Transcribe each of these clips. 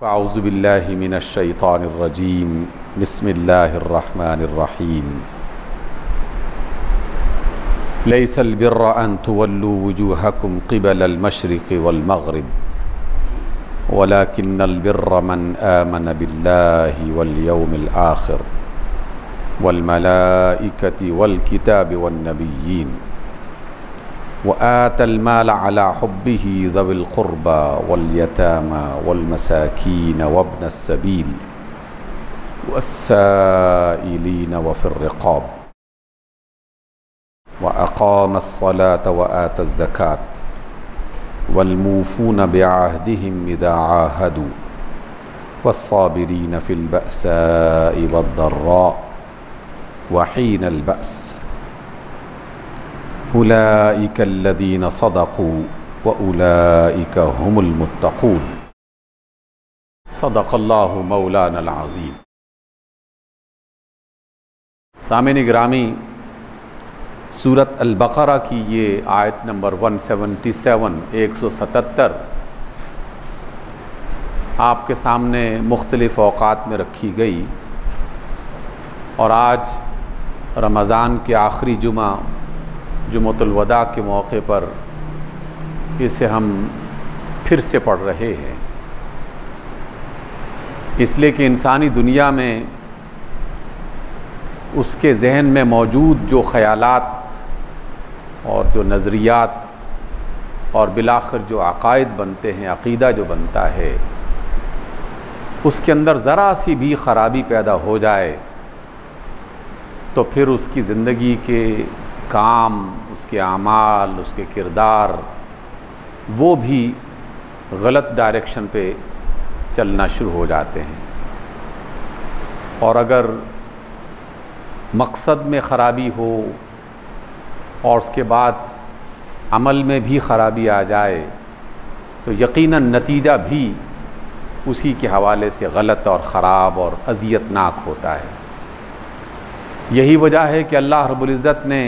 اعوذ باللہ من الشیطان الرجیم بسم اللہ الرحمن الرحیم لیس البر ان تولوا وجوہکم قبل المشرق والمغرب ولكن البر من آمن باللہ والیوم الآخر والملائکة والکتاب والنبیین وآتى المال على حبه ذوي القربى واليتامى والمساكين وابن السبيل والسائلين وفي الرقاب وأقام الصلاة وآتى الزكاة والموفون بعهدهم إذا عاهدوا والصابرين في البأساء والضراء وحين البأس اولئک الذین صدقوا واولئک هم المتقون صدق اللہ مولانا العظیم۔ سامعین گرامی، سورۃ البقرہ کی یہ آیت نمبر 177 آپ کے سامنے مختلف اوقات میں رکھی گئی، اور آج رمضان کے آخری جمعہ جمعۃ الوداع کے موقع پر اسے ہم پھر سے پڑھ رہے ہیں، اس لیے کہ انسانی دنیا میں اس کے ذہن میں موجود جو خیالات اور جو نظریات اور بالآخر جو عقائد بنتے ہیں، عقیدہ جو بنتا ہے، اس کے اندر ذرا سی بھی خرابی پیدا ہو جائے تو پھر اس کی زندگی کے کام، اس کے اعمال، اس کے کردار، وہ بھی غلط ڈائریکشن پہ چلنا شروع ہو جاتے ہیں۔ اور اگر مقصد میں خرابی ہو اور اس کے بعد عمل میں بھی خرابی آ جائے تو یقیناً نتیجہ بھی اسی کے حوالے سے غلط اور خراب اور اذیت ناک ہوتا ہے۔ یہی وجہ ہے کہ اللہ رب العزت نے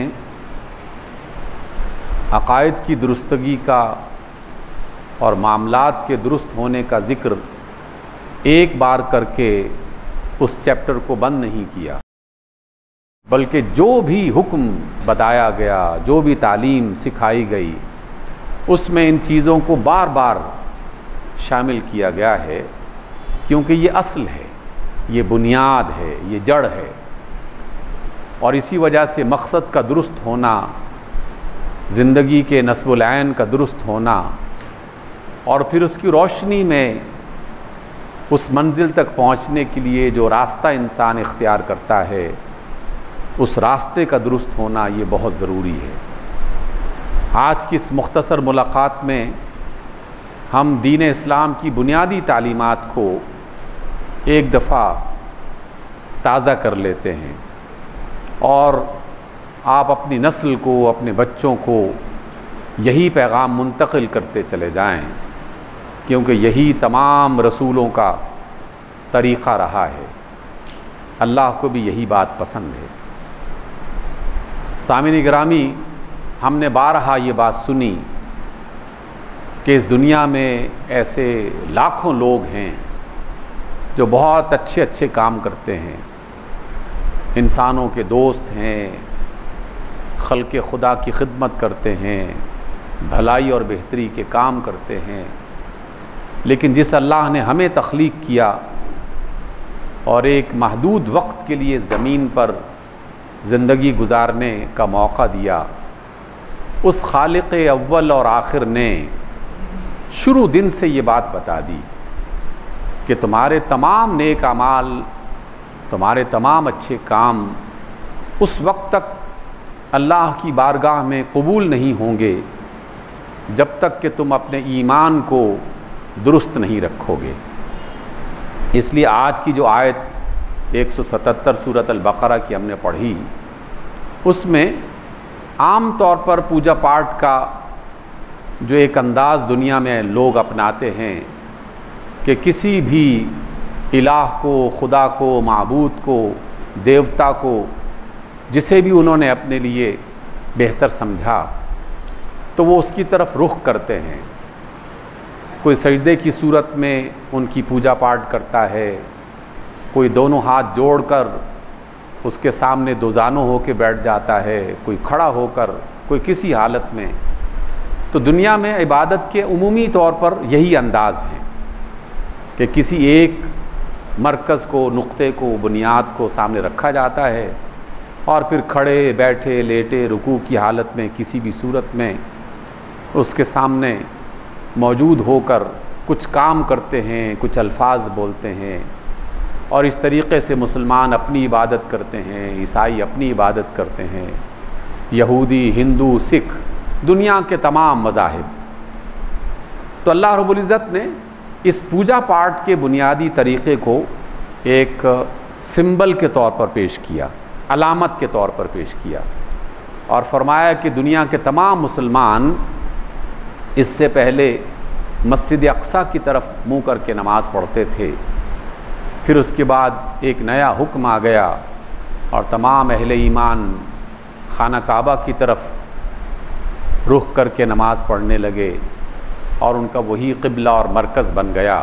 عقائد کی درستگی کا اور معاملات کے درست ہونے کا ذکر ایک بار کر کے اس چیپٹر کو بند نہیں کیا، بلکہ جو بھی حکم بتایا گیا، جو بھی تعلیم سکھائی گئی، اس میں ان چیزوں کو بار بار شامل کیا گیا ہے، کیونکہ یہ اصل ہے، یہ بنیاد ہے، یہ جڑ ہے، اور اسی وجہ سے مقصد کا درست ہونا، زندگی کے نصب العین کا درست ہونا، اور پھر اس کی روشنی میں اس منزل تک پہنچنے کے لیے جو راستہ انسان اختیار کرتا ہے، اس راستے کا درست ہونا یہ بہت ضروری ہے۔ آج کی اس مختصر ملاقات میں ہم دین اسلام کی بنیادی تعلیمات کو ایک دفعہ تازہ کر لیتے ہیں، اور آپ اپنی نسل کو، اپنے بچوں کو یہی پیغام منتقل کرتے چلے جائیں، کیونکہ یہی تمام رسولوں کا طریقہ رہا ہے، اللہ کو بھی یہی بات پسند ہے۔ سامعین گرامی، ہم نے بارہا یہ بات سنی کہ اس دنیا میں ایسے لاکھوں لوگ ہیں جو بہت اچھے اچھے کام کرتے ہیں، انسانوں کے دوست ہیں، خلق خدا کی خدمت کرتے ہیں، بھلائی اور بہتری کے کام کرتے ہیں، لیکن جس اللہ نے ہمیں تخلیق کیا اور ایک محدود وقت کے لیے زمین پر زندگی گزارنے کا موقع دیا، اس خالق اول اور آخر نے شروع دن سے یہ بات بتا دی کہ تمہارے تمام نیک اعمال، تمہارے تمام اچھے کام اس وقت تک اللہ کی بارگاہ میں قبول نہیں ہوں گے جب تک کہ تم اپنے ایمان کو درست نہیں رکھو گے۔ اس لیے آج کی جو آیت 177 سورۃ البقرہ کی ہم نے پڑھی، اس میں عام طور پر پوجا پاٹ کا جو ایک انداز دنیا میں لوگ اپناتے ہیں کہ کسی بھی الہ کو، خدا کو، معبود کو، دیوتا کو، جسے بھی انہوں نے اپنے لیے بہتر سمجھا تو وہ اس کی طرف رخ کرتے ہیں، کوئی سجدے کی صورت میں ان کی پوجا پاٹ کرتا ہے، کوئی دونوں ہاتھ جوڑ کر اس کے سامنے دوزانوں ہو کے بیٹھ جاتا ہے، کوئی کھڑا ہو کر، کوئی کسی حالت میں۔ تو دنیا میں عبادت کے عمومی طور پر یہی انداز ہے کہ کسی ایک مرکز کو، نقطے کو، بنیاد کو سامنے رکھا جاتا ہے اور پھر کھڑے بیٹھے لیٹے رکوع کی حالت میں کسی بھی صورت میں اس کے سامنے موجود ہو کر کچھ کام کرتے ہیں، کچھ الفاظ بولتے ہیں، اور اس طریقے سے مسلمان اپنی عبادت کرتے ہیں، عیسائی اپنی عبادت کرتے ہیں، یہودی، ہندو، سکھ، دنیا کے تمام مذاہب۔ تو اللہ رب العزت نے اس پوجا پاٹ کے بنیادی طریقے کو ایک سمبل کے طور پر پیش کیا، علامت کے طور پر پیش کیا، اور فرمایا کہ دنیا کے تمام مسلمان اس سے پہلے مسجد اقصیٰ کی طرف منہ کر کے نماز پڑھتے تھے، پھر اس کے بعد ایک نیا حکم آ گیا اور تمام اہل ایمان خانہ کعبہ کی طرف رخ کر کے نماز پڑھنے لگے اور ان کا وہی قبلہ اور مرکز بن گیا۔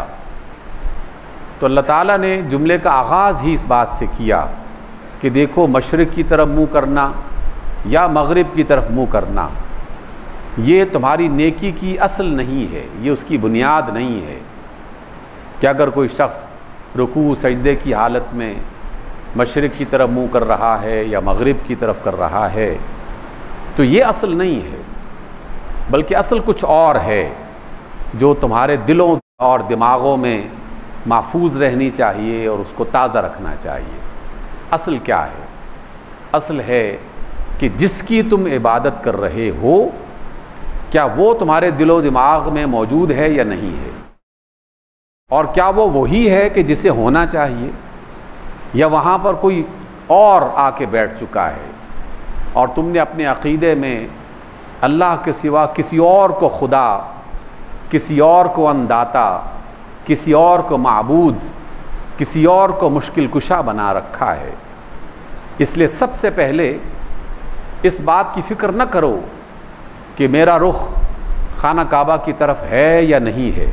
تو اللہ تعالیٰ نے جملے کا آغاز ہی اس بات سے کیا کہ دیکھو، مشرق کی طرف منہ کرنا یا مغرب کی طرف منہ کرنا یہ تمہاری نیکی کی اصل نہیں ہے، یہ اس کی بنیاد نہیں ہے کہ اگر کوئی شخص رکوع سجدے کی حالت میں مشرق کی طرف منہ کر رہا ہے یا مغرب کی طرف کر رہا ہے تو یہ اصل نہیں ہے، بلکہ اصل کچھ اور ہے جو تمہارے دلوں اور دماغوں میں محفوظ رہنی چاہیے اور اس کو تازہ رکھنا چاہیے۔ اصل کیا ہے؟ اصل ہے کہ جس کی تم عبادت کر رہے ہو کیا وہ تمہارے دل و دماغ میں موجود ہے یا نہیں ہے، اور کیا وہ وہی ہے کہ جسے ہونا چاہیے، یا وہاں پر کوئی اور آ کے بیٹھ چکا ہے اور تم نے اپنے عقیدے میں اللہ کے سوا کسی اور کو خدا، کسی اور کو انداتا، کسی اور کو معبود، کسی اور کو مشکل کشا بنا رکھا ہے۔ اس لیے سب سے پہلے اس بات کی فکر نہ کرو کہ میرا رخ خانہ کعبہ کی طرف ہے یا نہیں ہے،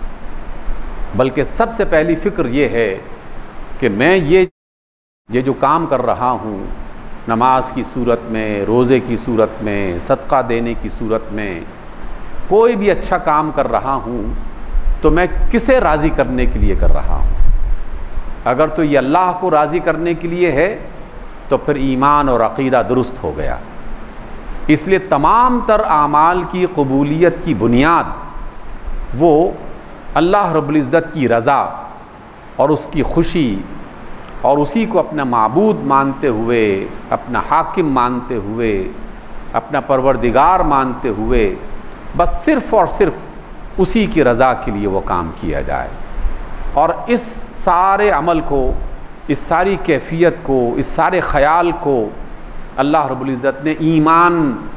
بلکہ سب سے پہلی فکر یہ ہے کہ میں یہ جو کام کر رہا ہوں، نماز کی صورت میں، روزے کی صورت میں، صدقہ دینے کی صورت میں، کوئی بھی اچھا کام کر رہا ہوں تو میں کسے راضی کرنے کے لیے کر رہا ہوں۔ اگر تو یہ اللہ کو راضی کرنے کے لیے ہے تو پھر ایمان اور عقیدہ درست ہو گیا۔ اس لیے تمام تر اعمال کی قبولیت کی بنیاد وہ اللہ رب العزت کی رضا اور اس کی خوشی اور اسی کو اپنا معبود مانتے ہوئے، اپنا حاکم مانتے ہوئے، اپنا پروردگار مانتے ہوئے بس صرف اور صرف اسی کی رضا کے لیے وہ کام کیا جائے، اور اس سارے عمل کو، اس ساری کیفیت کو، اس سارے خیال کو اللہ رب العزت نے ایمان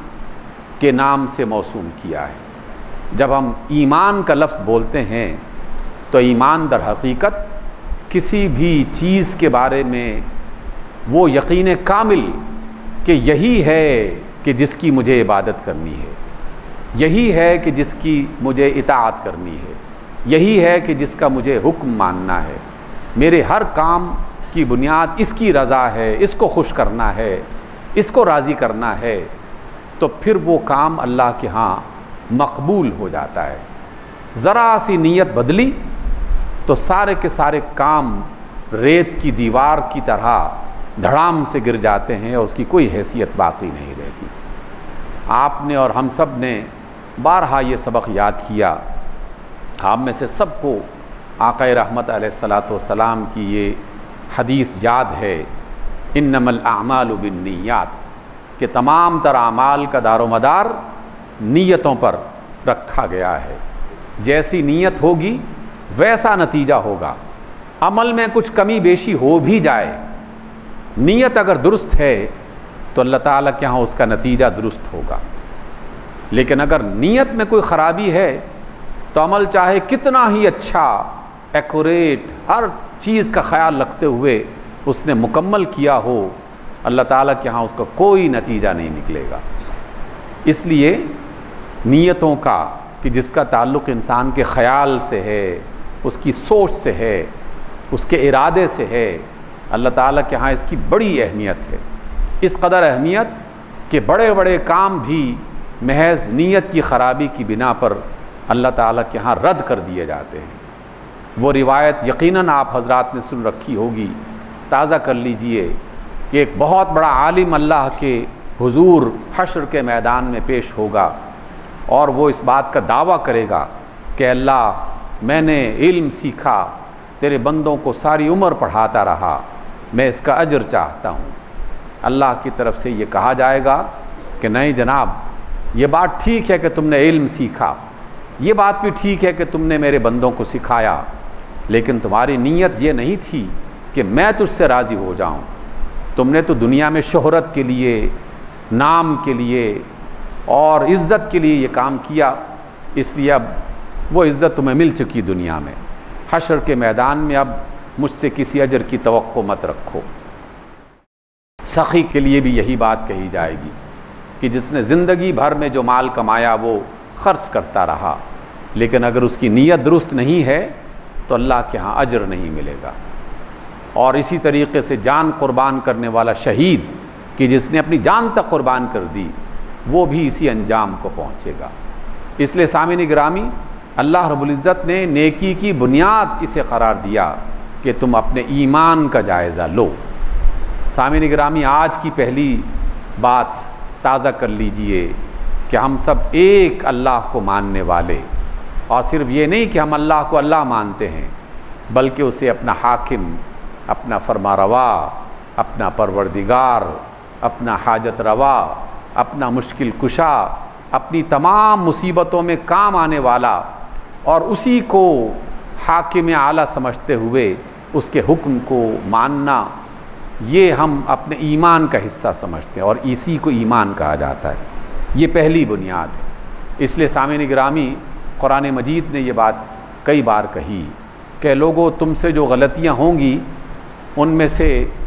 کے نام سے موسوم کیا ہے۔ جب ہم ایمان کا لفظ بولتے ہیں تو ایمان در حقیقت کسی بھی چیز کے بارے میں وہ یقین کامل کہ یہی ہے کہ جس کی مجھے عبادت کرنی ہے، یہی ہے کہ جس کی مجھے اطاعت کرنی ہے، یہی ہے کہ جس کا مجھے حکم ماننا ہے، میرے ہر کام کی بنیاد اس کی رضا ہے، اس کو خوش کرنا ہے، اس کو راضی کرنا ہے، تو پھر وہ کام اللہ کے ہاں مقبول ہو جاتا ہے۔ ذرا سی نیت بدلی تو سارے کے سارے کام ریت کی دیوار کی طرح دھڑام سے گر جاتے ہیں اور اس کی کوئی حیثیت باقی نہیں رہتی۔ آپ نے اور ہم سب نے بارہا یہ سبق یاد کیا، آپ میں سے سب کو آقا رحمت علیہ الصلاۃ والسلام کی یہ حدیث یاد ہے، انما الاعمال بالنیات، کہ تمام تر اعمال کا دار و مدار نیتوں پر رکھا گیا ہے۔ جیسی نیت ہوگی ویسا نتیجہ ہوگا۔ عمل میں کچھ کمی بیشی ہو بھی جائے، نیت اگر درست ہے تو اللہ تعالیٰ کے ہاں اس کا نتیجہ درست ہوگا، لیکن اگر نیت میں کوئی خرابی ہے تو عمل چاہے کتنا ہی اچھا، ایکوریٹ، ہر چیز کا خیال رکھتے ہوئے اس نے مکمل کیا ہو، اللہ تعالیٰ کے ہاں اس کا کوئی نتیجہ نہیں نکلے گا۔ اس لیے نیتوں کا کہ جس کا تعلق انسان کے خیال سے ہے، اس کی سوچ سے ہے، اس کے ارادے سے ہے، اللہ تعالیٰ کے ہاں اس کی بڑی اہمیت ہے، اس قدر اہمیت کہ بڑے بڑے کام بھی محض نیت کی خرابی کی بنا پر اللہ تعالیٰ کے ہاں رد کر دیے جاتے ہیں۔ وہ روایت یقیناً آپ حضرات نے سن رکھی ہوگی، تازہ کر لیجئے کہ ایک بہت بڑا عالم اللہ کے حضور حشر کے میدان میں پیش ہوگا اور وہ اس بات کا دعویٰ کرے گا کہ اللہ میں نے علم سیکھا، تیرے بندوں کو ساری عمر پڑھاتا رہا، میں اس کا اجر چاہتا ہوں۔ اللہ کی طرف سے یہ کہا جائے گا کہ نہیں جناب، یہ بات ٹھیک ہے کہ تم نے علم سیکھا، یہ بات بھی ٹھیک ہے کہ تم نے میرے بندوں کو سکھایا، لیکن تمہاری نیت یہ نہیں تھی کہ میں تجھ سے راضی ہو جاؤں۔ تم نے تو دنیا میں شہرت کے لیے، نام کے لیے اور عزت کے لیے یہ کام کیا، اس لیے اب وہ عزت تمہیں مل چکی دنیا میں، حشر کے میدان میں اب مجھ سے کسی اجر کی توقع مت رکھو۔ سخی کے لیے بھی یہی بات کہی جائے گی کہ جس نے زندگی بھر میں جو مال کمایا وہ خرچ کرتا رہا، لیکن اگر اس کی نیت درست نہیں ہے تو اللہ کے ہاں اجر نہیں ملے گا۔ اور اسی طریقے سے جان قربان کرنے والا شہید کہ جس نے اپنی جان تک قربان کر دی، وہ بھی اسی انجام کو پہنچے گا۔ اس لیے سامعین گرامی، اللہ رب العزت نے نیکی کی بنیاد اسے قرار دیا کہ تم اپنے ایمان کا جائزہ لو۔ سامعین گرامی، آج کی پہلی بات تازہ کر لیجئے کہ ہم سب ایک اللہ کو ماننے والے، اور صرف یہ نہیں کہ ہم اللہ کو اللہ مانتے ہیں، بلکہ اسے اپنا حاکم، اپنا فرما روا، اپنا پروردگار، اپنا حاجت روا، اپنا مشکل کشا، اپنی تمام مصیبتوں میں کام آنے والا، اور اسی کو حاکم اعلیٰ سمجھتے ہوئے اس کے حکم کو ماننا، یہ ہم اپنے ایمان کا حصہ سمجھتے ہیں اور اسی کو ایمان کہا جاتا ہے۔ یہ پہلی بنیاد ہے۔ اس لیے سامعین گرامی، قرآن مجید نے یہ بات کئی بار کہی کہ لوگوں، تم سے جو غلطیاں ہوں گی ان میں سے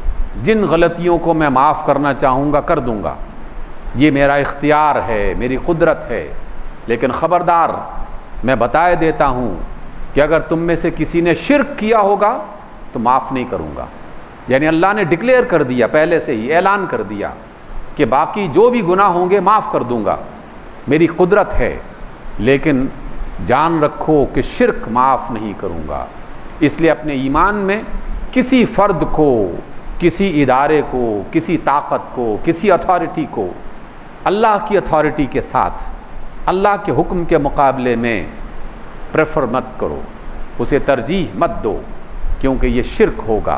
جن غلطیوں کو میں معاف کرنا چاہوں گا کر دوں گا، یہ میرا اختیار ہے، میری قدرت ہے، لیکن خبردار میں بتائے دیتا ہوں کہ اگر تم میں سے کسی نے شرک کیا ہوگا تو معاف نہیں کروں گا۔ یعنی اللہ نے ڈکلیئر کر دیا، پہلے سے ہی اعلان کر دیا کہ باقی جو بھی گناہ ہوں گے معاف کر دوں گا، میری قدرت ہے، لیکن جان رکھو کہ شرک معاف نہیں کروں گا۔ اس لیے اپنے ایمان میں کسی فرد کو، کسی ادارے کو، کسی طاقت کو، کسی اتھارٹی کو اللہ کی اتھارٹی کے ساتھ، اللہ کے حکم کے مقابلے میں پریفر مت کرو، اسے ترجیح مت دو، کیونکہ یہ شرک ہوگا،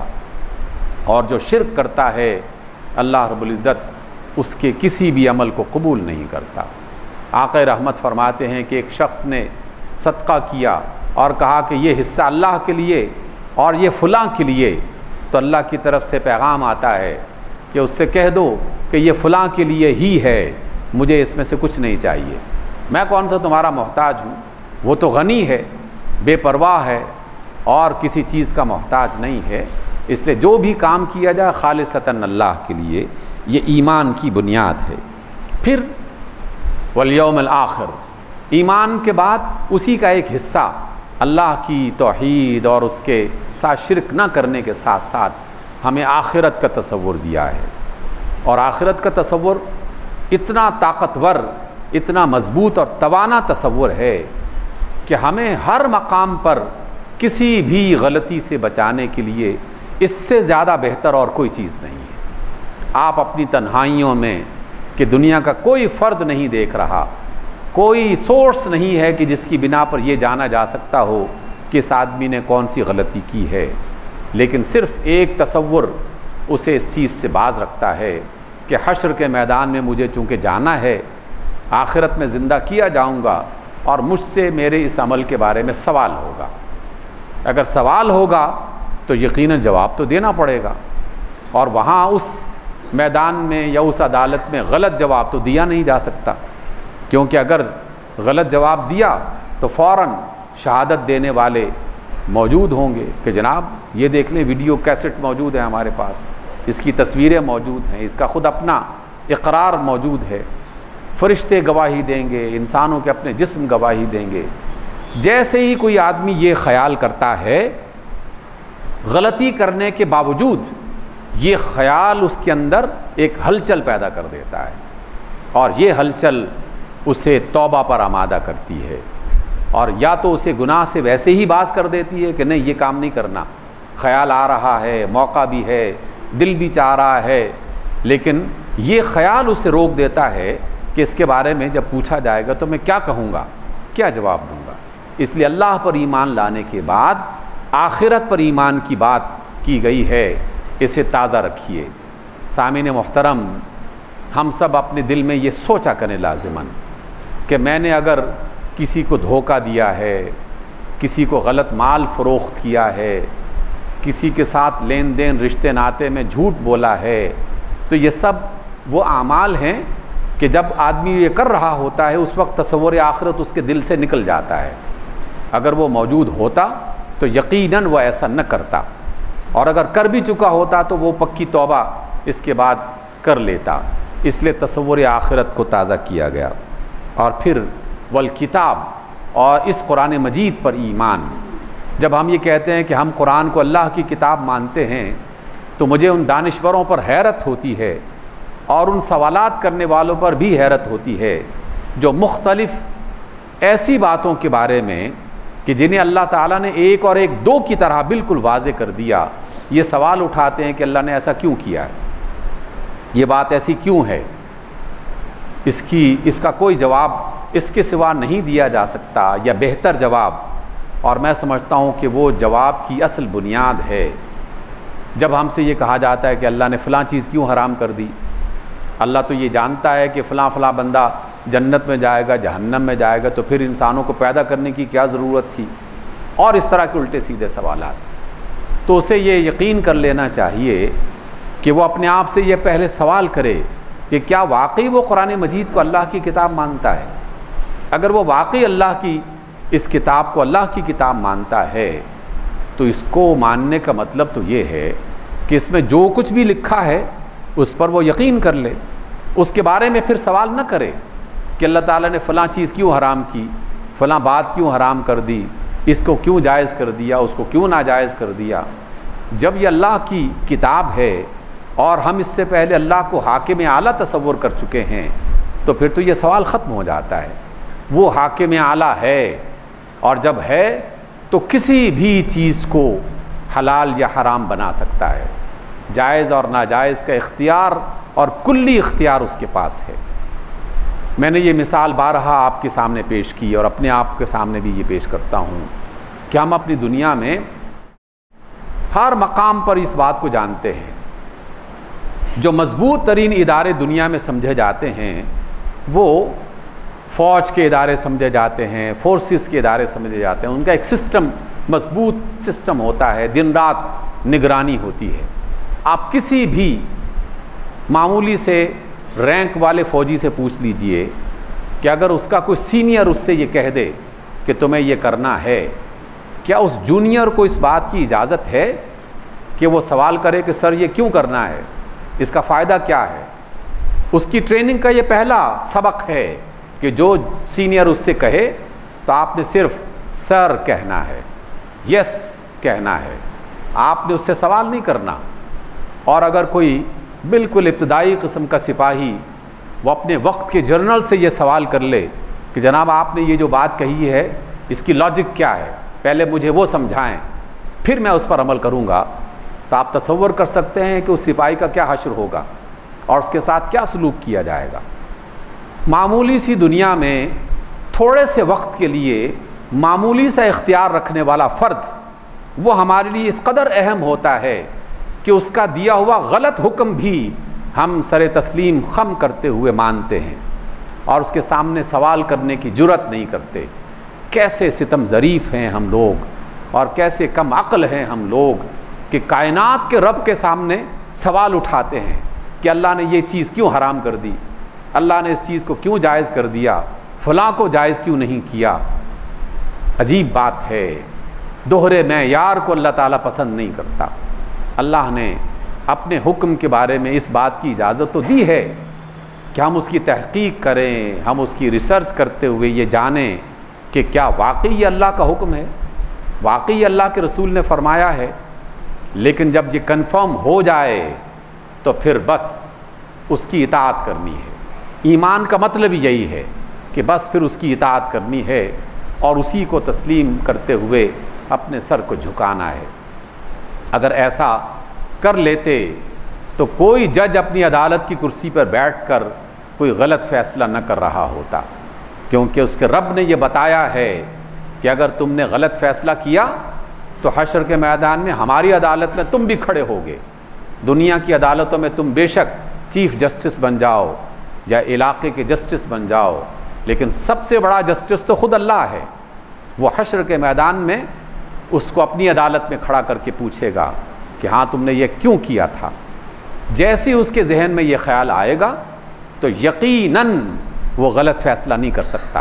اور جو شرک کرتا ہے اللہ رب العزت اس کے کسی بھی عمل کو قبول نہیں کرتا۔ آقا رحمت فرماتے ہیں کہ ایک شخص نے صدقہ کیا اور کہا کہ یہ حصہ اللہ کے لیے اور یہ فلاں کے لیے، تو اللہ کی طرف سے پیغام آتا ہے کہ اس سے کہہ دو کہ یہ فلاں کے لیے ہی ہے، مجھے اس میں سے کچھ نہیں چاہیے، میں کون سا تمہارا محتاج ہوں، وہ تو غنی ہے، بے پرواہ ہے اور کسی چیز کا محتاج نہیں ہے۔ اس لیے جو بھی کام کیا جائے خالصتاً اللہ کے لیے، یہ ایمان کی بنیاد ہے۔ پھر والیوم الآخر، ایمان کے بعد اسی کا ایک حصہ اللہ کی توحید اور اس کے ساتھ شرک نہ کرنے کے ساتھ ساتھ ہمیں آخرت کا تصور دیا ہے، اور آخرت کا تصور اتنا طاقتور، اتنا مضبوط اور توانا تصور ہے کہ ہمیں ہر مقام پر کسی بھی غلطی سے بچانے کے لیے اس سے زیادہ بہتر اور کوئی چیز نہیں ہے۔ آپ اپنی تنہائیوں میں کہ دنیا کا کوئی فرد نہیں دیکھ رہا، کوئی سورس نہیں ہے کہ جس کی بنا پر یہ جانا جا سکتا ہو کہ اس آدمی نے کون سی غلطی کی ہے، لیکن صرف ایک تصور اسے اس چیز سے باز رکھتا ہے کہ حشر کے میدان میں مجھے چونکہ جانا ہے، آخرت میں زندہ کیا جاؤں گا اور مجھ سے میرے اس عمل کے بارے میں سوال ہوگا۔ اگر سوال ہوگا تو یقیناً جواب تو دینا پڑے گا، اور وہاں اس میدان میں یا اس عدالت میں غلط جواب تو دیا نہیں جا سکتا، کیونکہ اگر غلط جواب دیا تو فوراً شہادت دینے والے موجود ہوں گے کہ جناب یہ دیکھ لیں، ویڈیو کیسٹ موجود ہے ہمارے پاس، اس کی تصویریں موجود ہیں، اس کا خود اپنا اقرار موجود ہے۔ فرشتے گواہی دیں گے، انسانوں کے اپنے جسم گواہی دیں گے۔ جیسے ہی کوئی آدمی یہ خیال کرتا ہے، غلطی کرنے کے باوجود یہ خیال اس کے اندر ایک ہلچل پیدا کر دیتا ہے، اور یہ ہلچل اسے توبہ پر آمادہ کرتی ہے، اور یا تو اسے گناہ سے ویسے ہی باز کر دیتی ہے کہ نہیں یہ کام نہیں کرنا، خیال آ رہا ہے، موقع بھی ہے، دل بھی چاہ رہا ہے، لیکن یہ خیال اسے روک دیتا ہے کہ اس کے بارے میں جب پوچھا جائے گا تو میں کیا کہوں گا، کیا جواب دوں گا۔ اس لیے اللہ پر ایمان لانے کے بعد آخرت پر ایمان کی بات کی گئی ہے، اسے تازہ رکھیے۔ سامعین محترم، ہم سب اپنے دل میں یہ سوچا کریں لازماً کہ میں نے اگر کسی کو دھوکہ دیا ہے، کسی کو غلط مال فروخت کیا ہے، کسی کے ساتھ لین دین رشتے ناطے میں جھوٹ بولا ہے، تو یہ سب وہ اعمال ہیں کہ جب آدمی یہ کر رہا ہوتا ہے اس وقت تصور آخرت اس کے دل سے نکل جاتا ہے۔ اگر وہ موجود ہوتا تو یقیناً وہ ایسا نہ کرتا، اور اگر کر بھی چکا ہوتا تو وہ پکی توبہ اس کے بعد کر لیتا۔ اس لیے تصور آخرت کو تازہ کیا گیا۔ اور پھر والکتاب، اور اس قرآن مجید پر ایمان۔ جب ہم یہ کہتے ہیں کہ ہم قرآن کو اللہ کی کتاب مانتے ہیں تو مجھے ان دانشوروں پر حیرت ہوتی ہے، اور ان سوالات کرنے والوں پر بھی حیرت ہوتی ہے جو مختلف ایسی باتوں کے بارے میں کہ جنہیں اللہ تعالیٰ نے ایک اور ایک دو کی طرح بالکل واضح کر دیا، یہ سوال اٹھاتے ہیں کہ اللہ نے ایسا کیوں کیا ہے، یہ بات ایسی کیوں ہے، اس کا کوئی جواب اس کے سوا نہیں دیا جا سکتا، یا بہتر جواب۔ اور میں سمجھتا ہوں کہ وہ جواب کی اصل بنیاد ہے جب ہم سے یہ کہا جاتا ہے کہ اللہ نے فلاں چیز کیوں حرام کر دی۔ اللہ تو یہ جانتا ہے کہ فلاں فلاں بندہ جنت میں جائے گا، جہنم میں جائے گا، تو پھر انسانوں کو پیدا کرنے کی کیا ضرورت تھی، اور اس طرح کے الٹے سیدھے سوالات۔ تو اسے یہ یقین کر لینا چاہیے کہ وہ اپنے آپ سے یہ پہلے سوال کرے کہ کیا واقعی وہ قرآن مجید کو اللہ کی کتاب مانتا ہے۔ اگر وہ واقعی اللہ کی اس کتاب کو اللہ کی کتاب مانتا ہے تو اس کو ماننے کا مطلب تو یہ ہے کہ اس میں جو کچھ بھی لکھا ہے اس پر وہ یقین کر لے، اس کے بارے میں پھر سوال نہ کرے کہ اللہ تعالیٰ نے فلاں چیز کیوں حرام کی، فلاں بات کیوں حرام کر دی، اس کو کیوں جائز کر دیا، اس کو کیوں ناجائز کر دیا۔ جب یہ اللہ کی کتاب ہے اور ہم اس سے پہلے اللہ کو حاکم اعلیٰ تصور کر چکے ہیں تو پھر تو یہ سوال ختم ہو جاتا ہے۔ وہ حاکم اعلیٰ ہے، اور جب ہے تو کسی بھی چیز کو حلال یا حرام بنا سکتا ہے، جائز اور ناجائز کا اختیار اور کلی اختیار اس کے پاس ہے۔ میں نے یہ مثال بارہا آپ کے سامنے پیش کی، اور اپنے آپ کے سامنے بھی یہ پیش کرتا ہوں کہ ہم اپنی دنیا میں ہر مقام پر اس بات کو جانتے ہیں، جو مضبوط ترین ادارے دنیا میں سمجھے جاتے ہیں وہ فوج کے ادارے سمجھے جاتے ہیں، فورسز کے ادارے سمجھے جاتے ہیں۔ ان کا ایک سسٹم، مضبوط سسٹم ہوتا ہے، دن رات نگرانی ہوتی ہے۔ آپ کسی بھی معمولی سے رینک والے فوجی سے پوچھ لیجئے کہ اگر اس کا کوئی سینئر اس سے یہ کہہ دے کہ تمہیں یہ کرنا ہے، کیا اس جونیئر کو اس بات کی اجازت ہے کہ وہ سوال کرے کہ سر یہ کیوں کرنا ہے، اس کا فائدہ کیا ہے؟ اس کی ٹریننگ کا یہ پہلا سبق ہے کہ جو سینئر اس سے کہے تو آپ نے صرف سر کہنا ہے، یس کہنا ہے، آپ نے اس سے سوال نہیں کرنا۔ اور اگر کوئی بالکل ابتدائی قسم کا سپاہی وہ اپنے وقت کے جنرل سے یہ سوال کر لے کہ جناب آپ نے یہ جو بات کہی ہے اس کی لاجک کیا ہے، پہلے مجھے وہ سمجھائیں پھر میں اس پر عمل کروں گا، تو آپ تصور کر سکتے ہیں کہ اس سپاہی کا کیا حشر ہوگا اور اس کے ساتھ کیا سلوک کیا جائے گا۔ معمولی سی دنیا میں تھوڑے سے وقت کے لیے معمولی سا اختیار رکھنے والا فرد وہ ہمارے لیے اس قدر اہم ہوتا ہے کہ اس کا دیا ہوا غلط حکم بھی ہم سر تسلیم خم کرتے ہوئے مانتے ہیں اور اس کے سامنے سوال کرنے کی جرات نہیں کرتے۔ کیسے ستم ظریف ہیں ہم لوگ اور کیسے کم عقل ہیں ہم لوگ کہ کائنات کے رب کے سامنے سوال اٹھاتے ہیں کہ اللہ نے یہ چیز کیوں حرام کر دی، اللہ نے اس چیز کو کیوں جائز کر دیا، فلاں کو جائز کیوں نہیں کیا۔ عجیب بات ہے، دوہرے معیار کو اللہ تعالیٰ پسند نہیں کرتا۔ اللہ نے اپنے حکم کے بارے میں اس بات کی اجازت تو دی ہے کہ ہم اس کی تحقیق کریں، ہم اس کی ریسرچ کرتے ہوئے یہ جانیں کہ کیا واقعی یہ اللہ کا حکم ہے، واقعی اللہ کے رسول نے فرمایا ہے۔ لیکن جب یہ کنفرم ہو جائے تو پھر بس اس کی اطاعت کرنی ہے۔ ایمان کا مطلب ہی یہی ہے کہ بس پھر اس کی اطاعت کرنی ہے اور اسی کو تسلیم کرتے ہوئے اپنے سر کو جھکانا ہے۔ اگر ایسا کر لیتے تو کوئی جج اپنی عدالت کی کرسی پر بیٹھ کر کوئی غلط فیصلہ نہ کر رہا ہوتا، کیونکہ اس کے رب نے یہ بتایا ہے کہ اگر تم نے غلط فیصلہ کیا تو حشر کے میدان میں ہماری عدالت میں تم بھی کھڑے ہوگے۔ دنیا کی عدالتوں میں تم بے شک چیف جسٹس بن جاؤ یا علاقے کے جسٹس بن جاؤ، لیکن سب سے بڑا جسٹس تو خود اللہ ہے۔ وہ حشر کے میدان میں اس کو اپنی عدالت میں کھڑا کر کے پوچھے گا کہ ہاں تم نے یہ کیوں کیا تھا۔ جیسے اس کے ذہن میں یہ خیال آئے گا تو یقیناً وہ غلط فیصلہ نہیں کر سکتا،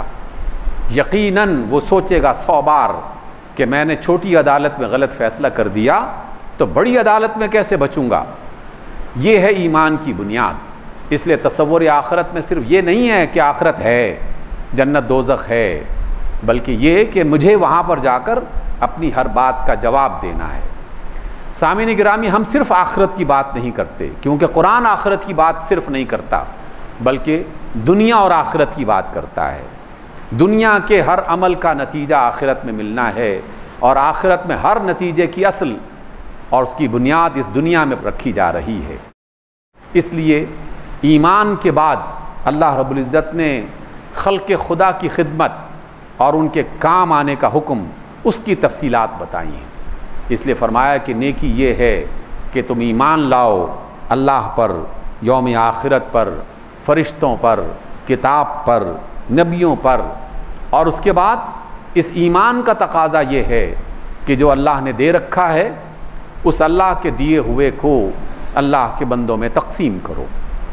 یقیناً وہ سوچے گا 100 بار کہ میں نے چھوٹی عدالت میں غلط فیصلہ کر دیا تو بڑی عدالت میں کیسے بچوں گا۔ یہ ہے ایمان کی بنیاد۔ اس لیے تصور آخرت میں صرف یہ نہیں ہے کہ آخرت ہے، جنت دوزخ ہے، بلکہ یہ کہ مجھے وہاں پر جا کر اپنی ہر بات کا جواب دینا ہے۔ سامعین گرامی، ہم صرف آخرت کی بات نہیں کرتے، کیونکہ قرآن آخرت کی بات صرف نہیں کرتا بلکہ دنیا اور آخرت کی بات کرتا ہے۔ دنیا کے ہر عمل کا نتیجہ آخرت میں ملنا ہے، اور آخرت میں ہر نتیجے کی اصل اور اس کی بنیاد اس دنیا میں رکھی جا رہی ہے۔ اس لیے ایمان کے بعد اللہ رب العزت نے خلق خدا کی خدمت اور ان کے کام آنے کا حکم، اس کی تفصیلات بتائی ہیں۔ اس لیے فرمایا کہ نیکی یہ ہے کہ تم ایمان لاؤ اللہ پر، یوم آخرت پر، فرشتوں پر، کتاب پر، نبیوں پر، اور اس کے بعد اس ایمان کا تقاضا یہ ہے کہ جو اللہ نے دے رکھا ہے اس اللہ کے دیے ہوئے کو اللہ کے بندوں میں تقسیم کرو۔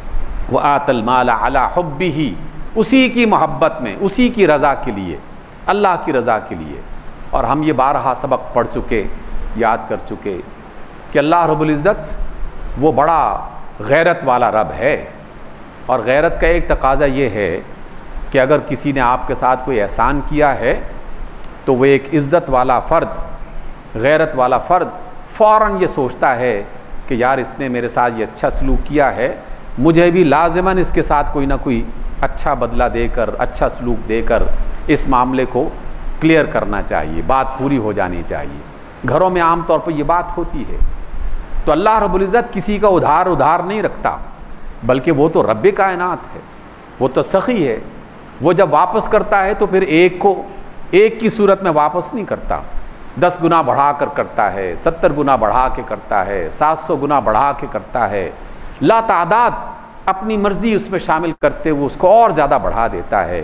وَآتَ الْمَالَ عَلَى حُبِّهِ، اسی کی محبت میں، اسی کی رضا کے لیے، اللہ کی رضا کے لیے۔ اور ہم یہ بارہا سبق پڑھ چکے، یاد کر چکے کہ اللہ رب العزت وہ بڑا غیرت والا رب ہے، اور غیرت کا ایک تقاضا یہ ہے کہ اگر کسی نے آپ کے ساتھ کوئی احسان کیا ہے تو وہ ایک عزت والا فرد، غیرت والا فرد فوراً یہ سوچتا ہے کہ یار اس نے میرے ساتھ یہ اچھا سلوک کیا ہے، مجھے بھی لازماً اس کے ساتھ کوئی نہ کوئی اچھا بدلہ دے کر، اچھا سلوک دے کر اس معاملے کو کلیئر کرنا چاہیے، بات پوری ہو جانی چاہیے۔ گھروں میں عام طور پر یہ بات ہوتی ہے۔ تو اللہ رب العزت کسی کا ادھار نہیں رکھتا، بلکہ وہ تو رب کائنات ہے، وہ تو سخی ہے۔ وہ جب واپس کرتا ہے تو پھر ایک کی صورت میں واپس نہیں کرتا، 10 گنا بڑھا کر کرتا ہے، 70 گنا بڑھا کے کرتا ہے، 700 گنا بڑھا کے کرتا ہے، لا تعداد اپنی مرضی اس میں شامل کرتے ہوئے اس کو اور زیادہ بڑھا دیتا ہے۔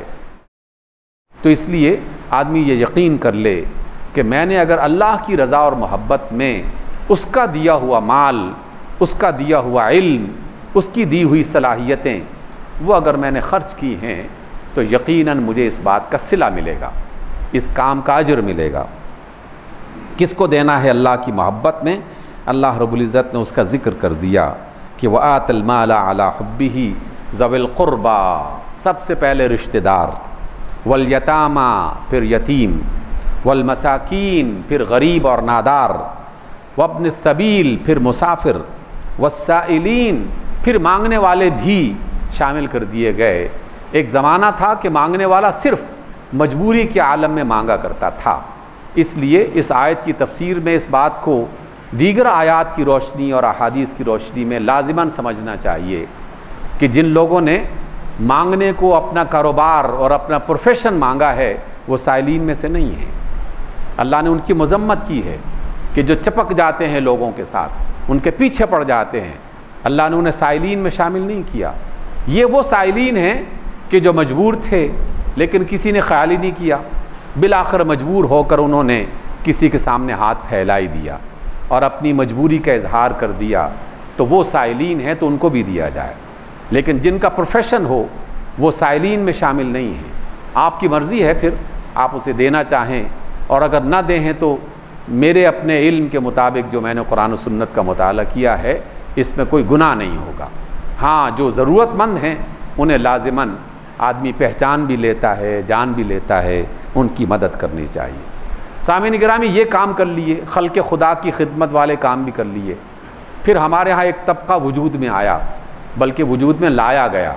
تو اس لیے آدمی یہ یقین کر لے کہ میں نے اگر اللہ کی رضا اور محبت میں اس کا دیا ہوا مال، اس کا دیا ہوا علم، اس کی دی ہوئی صلاحیتیں وہ اگر میں نے خرچ کی ہیں تو یقیناً مجھے اس بات کا صلہ ملے گا، اس کام کا اجر ملے گا۔ کس کو دینا ہے اللہ کی محبت میں؟ اللہ رب العزت نے اس کا ذکر کر دیا کہ وَآتَ الْمَالَ عَلَى حُبِّهِ ذَوِي الْقُرْبَى، سب سے پہلے رشتہ دار، وَالْيَتَامَى پھر یتیم، وَالْمَسَاكِينَ پھر غریب اور نادار، وَابْنِ السَّبِيلِ پھر مسافر، وَالسَّائِلِينَ پھر مانگنے والے بھی شامل کر دیے گئے۔ ایک زمانہ تھا کہ مانگنے والا صرف مجبوری کے عالم میں مانگا کرتا تھا، اس لیے اس آیت کی تفسیر میں اس بات کو دیگر آیات کی روشنی اور احادیث کی روشنی میں لازماً سمجھنا چاہیے کہ جن لوگوں نے مانگنے کو اپنا کاروبار اور اپنا پروفیشن مانگا ہے وہ سائلین میں سے نہیں ہیں۔ اللہ نے ان کی مذمت کی ہے کہ جو چپک جاتے ہیں لوگوں کے ساتھ، ان کے پیچھے پڑ جاتے ہیں، اللہ نے انہیں سائلین میں شامل نہیں کیا۔ یہ وہ سائلین ہیں کہ جو مجبور تھے لیکن کسی نے خیال ہی نہیں کیا، بالآخر مجبور ہو کر انہوں نے کسی کے سامنے ہاتھ پھیلا ہی دیا اور اپنی مجبوری کا اظہار کر دیا، تو وہ سائلین ہیں تو ان کو بھی دیا جائے۔ لیکن جن کا پروفیشن ہو وہ سائلین میں شامل نہیں ہیں۔ آپ کی مرضی ہے پھر آپ اسے دینا چاہیں، اور اگر نہ دیں ہیں تو میرے اپنے علم کے مطابق جو میں نے قرآن و سنت کا مطالعہ کیا ہے اس میں کوئی گناہ نہیں ہوگا۔ ہاں جو ضرورت مند ہیں انہیں لازماً آدمی پہچان بھی لیتا ہے، جان بھی لیتا ہے، ان کی مدد کرنی چاہیے۔ سامعین گرامی، یہ کام کر لیے، خلق خدا کی خدمت والے کام بھی کر لیے۔ پھر ہمارے ہاں ایک طبقہ وجود میں آیا، بلکہ وجود میں لایا گیا،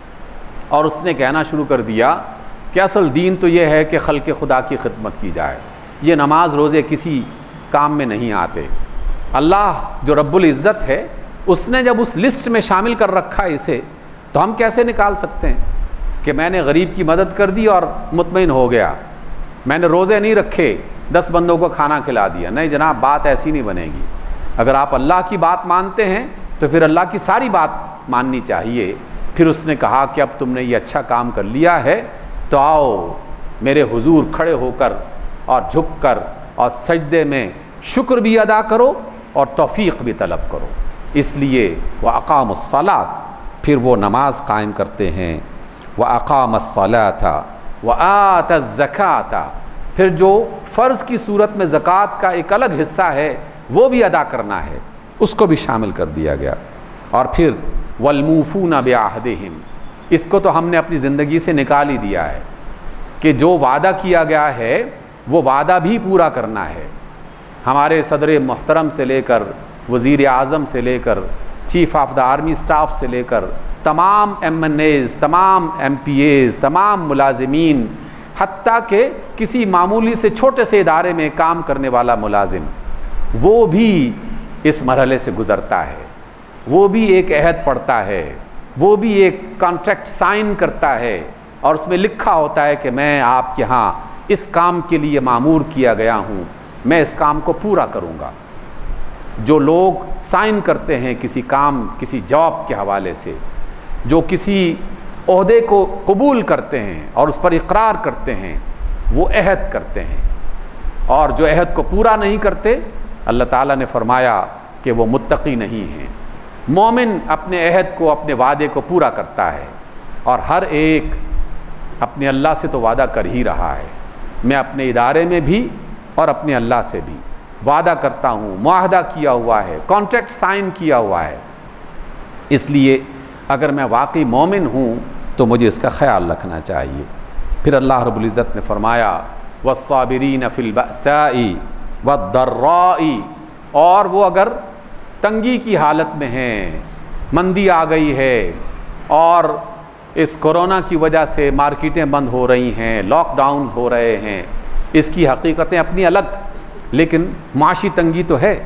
اور اس نے کہنا شروع کر دیا کہ اصل دین تو یہ ہے کہ خلق خدا کی خدمت کی جائے، یہ نماز روزے کسی کام میں نہیں آتے۔ اللہ جو رب العزت ہے، اس نے جب اس لسٹ میں شامل کر رکھا ہے اسے، تو ہم کیسے نکال سکتے ہیں کہ میں نے غریب کی مدد کر دی اور مطمئن ہو گیا، میں نے روزے نہیں رکھے 10 بندوں کو کھانا کھلا دیا؟ نہیں جناب، بات ایسی نہیں بنے گی۔ اگر آپ اللہ کی بات مانتے ہیں تو پھر اللہ کی ساری بات ماننی چاہیے۔ پھر اس نے کہا کہ اب تم نے یہ اچھا کام کر لیا ہے تو آؤ میرے حضور کھڑے ہو کر اور جھک کر اور سجدے میں شکر بھی ادا کرو اور توفیق بھی طلب کرو۔ اس لیے وَأَقَامُوا الصَّلَاةَ، پھر وہ نماز قائم کرتے ہیں، وَأَقَامَ الصَّلَاةَ وَآتَ الزَّكَاةَ، پھر جو فرض کی صورت میں زکوٰۃ کا ایک الگ حصہ ہے وہ بھی ادا کرنا ہے، اس کو بھی شامل کر دیا گیا۔ اور پھر وَالْمُوفُونَ بِعَهْدِهِمْ، اس کو تو ہم نے اپنی زندگی سے نکال ہی دیا ہے کہ جو وعدہ کیا گیا ہے وہ وعدہ بھی پورا کرنا ہے۔ ہمارے صدر محترم سے لے کر وزیر اعظم سے لے کر chief of the army staff سے لے کر تمام MNAs، تمام MPAs، تمام ملازمین، حتیٰ کہ کسی معمولی سے چھوٹے سے ادارے میں کام کرنے والا ملازم، وہ بھی اس مرحلے سے گزرتا ہے، وہ بھی ایک عہد پڑھتا ہے، وہ بھی ایک کانٹریکٹ سائن کرتا ہے، اور اس میں لکھا ہوتا ہے کہ میں آپ کے ہاں اس کام کے لیے مامور کیا گیا ہوں، میں اس کام کو پورا کروں گا۔ جو لوگ سائن کرتے ہیں کسی کام، کسی جاب کے حوالے سے، جو کسی عہدے کو قبول کرتے ہیں اور اس پر اقرار کرتے ہیں، وہ عہد کرتے ہیں، اور جو عہد کو پورا نہیں کرتے، اللہ تعالیٰ نے فرمایا کہ وہ متقی نہیں ہیں۔ مومن اپنے عہد کو، اپنے وعدے کو پورا کرتا ہے، اور ہر ایک اپنے اللہ سے تو وعدہ کر ہی رہا ہے۔ میں اپنے ادارے میں بھی اور اپنے اللہ سے بھی وعدہ کرتا ہوں، معاہدہ کیا ہوا ہے، کانٹریکٹ سائن کیا ہوا ہے۔ اس لیے اگر میں واقعی مومن ہوں تو مجھے اس کا خیال رکھنا چاہیے۔ پھر اللہ رب العزت نے فرمایا وَالصَّابِرِينَ فِي الْبَأْسَاءِ وَالضَّرَّاءِ، اور وہ اگر تنگی کی حالت میں ہیں، مندی آ گئی ہے اور اس کورونا کی وجہ سے مارکیٹیں بند ہو رہی ہیں، لاک ڈاؤنز ہو رہے ہیں، اس کی حقیقتیں اپنی الگ، لیکن معاشی تنگی تو ہے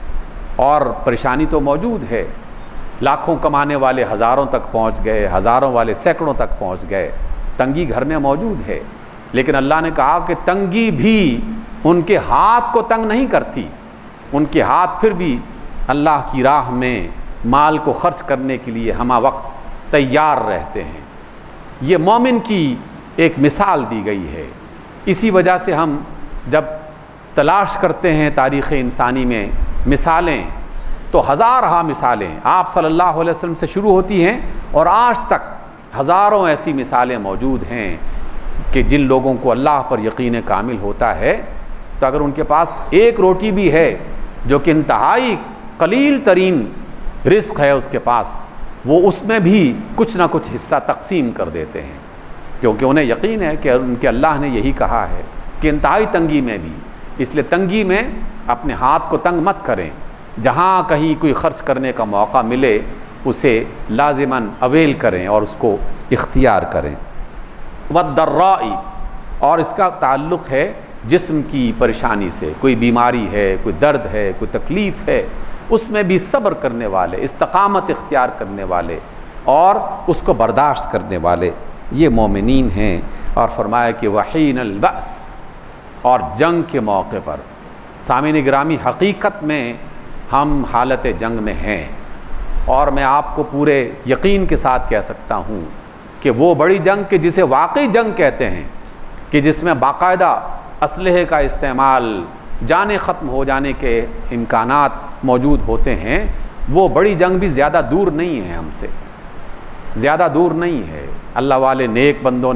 اور پریشانی تو موجود ہے۔ لاکھوں کمانے والے ہزاروں تک پہنچ گئے، ہزاروں والے سینکڑوں تک پہنچ گئے، تنگی گھر میں موجود ہے، لیکن اللہ نے کہا کہ تنگی بھی ان کے ہاتھ کو تنگ نہیں کرتی، ان کے ہاتھ پھر بھی اللہ کی راہ میں مال کو خرچ کرنے کے لیے ہمہ وقت تیار رہتے ہیں۔ یہ مومن کی ایک مثال دی گئی ہے۔ اسی وجہ سے ہم جب تلاش کرتے ہیں تاریخ انسانی میں مثالیں، تو ہزارہا مثالیں آپ صلی اللہ علیہ وسلم سے شروع ہوتی ہیں، اور آج تک ہزاروں ایسی مثالیں موجود ہیں کہ جن لوگوں کو اللہ پر یقین کامل ہوتا ہے، تو اگر ان کے پاس ایک روٹی بھی ہے جو کہ انتہائی قلیل ترین رزق ہے اس کے پاس، وہ اس میں بھی کچھ نہ کچھ حصہ تقسیم کر دیتے ہیں، کیونکہ انہیں یقین ہے کہ ان کے اللہ نے یہی کہا ہے کہ انتہائی تنگی میں بھی، اس لیے تنگی میں اپنے ہاتھ کو تنگ مت کریں، جہاں کہیں کوئی خرچ کرنے کا موقع ملے اسے لازماً اویل کریں اور اس کو اختیار کریں۔ وَالضَّرَّاءِ، اور اس کا تعلق ہے جسم کی پریشانی سے، کوئی بیماری ہے، کوئی درد ہے، کوئی تکلیف ہے، اس میں بھی صبر کرنے والے، استقامت اختیار کرنے والے اور اس کو برداشت کرنے والے، یہ مومنین ہیں۔ اور فرمایا کہ وحین البأس، اور جنگ کے موقع پر۔ سامعین گرامی، حقیقت میں ہم حالت جنگ میں ہیں، اور میں آپ کو پورے یقین کے ساتھ کہہ سکتا ہوں کہ وہ بڑی جنگ کہ جسے واقعی جنگ کہتے ہیں، کہ جس میں باقاعدہ اسلحے کا استعمال، جانیں ختم ہو جانے کے امکانات موجود ہوتے ہیں، وہ بڑی جنگ بھی زیادہ دور نہیں ہے، ہم سے زیادہ دور نہیں ہے۔ اللہ والے نیک بندوں نے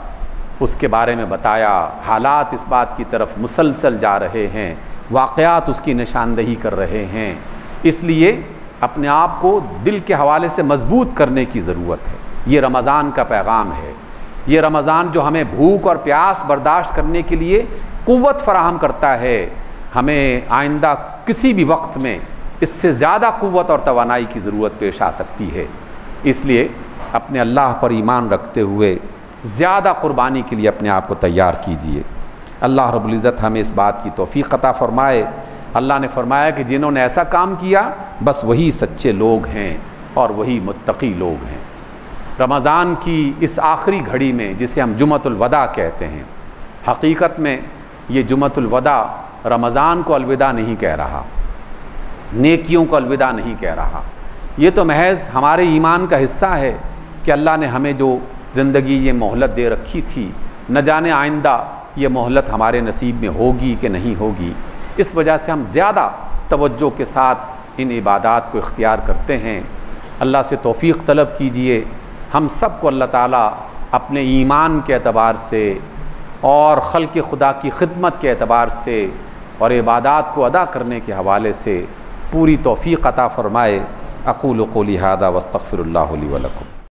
اس کے بارے میں بتایا، حالات اس بات کی طرف مسلسل جا رہے ہیں، واقعات اس کی نشاندہی کر رہے ہیں۔ اس لیے اپنے آپ کو دل کے حوالے سے مضبوط کرنے کی ضرورت ہے۔ یہ رمضان کا پیغام ہے۔ یہ رمضان جو ہمیں بھوک اور پیاس برداشت کرنے کے لیے قوت فراہم کرتا ہے، ہمیں آئندہ کسی بھی وقت میں اس سے زیادہ قوت اور توانائی کی ضرورت پیش آ سکتی ہے۔ اس لیے اپنے اللہ پر ایمان رکھتے ہوئے زیادہ قربانی کے لیے اپنے آپ کو تیار کیجیے۔ اللہ رب العزت ہمیں اس بات کی توفیق عطا فرمائے۔ اللہ نے فرمایا کہ جنہوں نے ایسا کام کیا بس وہی سچے لوگ ہیں اور وہی متقی لوگ ہیں۔ رمضان کی اس آخری گھڑی میں جسے ہم جمعۃ الوداع کہتے ہیں، حقیقت میں یہ جمعۃ الوداع رمضان کو الوداع نہیں کہہ رہا، نیکیوں کو الوداع نہیں کہہ رہا۔ یہ تو محض ہمارے ایمان کا حصہ ہے کہ اللہ نے ہمیں جو زندگی یہ مہلت دے رکھی تھی، نہ جانے آئندہ یہ مہلت ہمارے نصیب میں ہوگی کہ نہیں ہوگی۔ اس وجہ سے ہم زیادہ توجہ کے ساتھ ان عبادات کو اختیار کرتے ہیں۔ اللہ سے توفیق طلب کیجئے، ہم سب کو اللہ تعالیٰ اپنے ایمان کے اعتبار سے اور خلق خدا کی خدمت کے اعتبار سے اور عبادات کو ادا کرنے کے حوالے سے پوری توفیق عطا فرمائے۔ اقول قولی ھذا واستغفر اللہ لی ولکم۔